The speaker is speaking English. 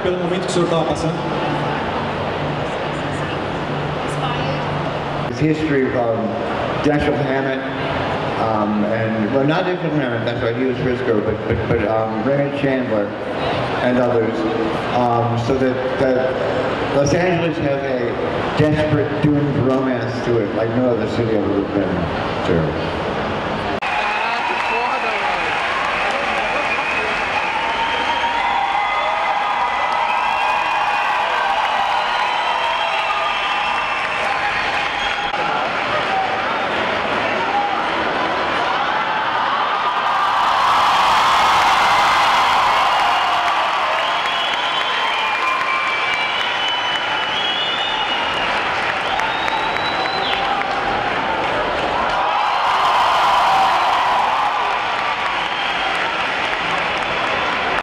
pelo momento que o senhor estava passando? His history of Dashiell Hammett, and well, not Dashiell Hammett, that's right, he was Frisco, but Raymond Chandler and others, so that Los Angeles has a desperate, doomed romance to it like no other city I've ever been to.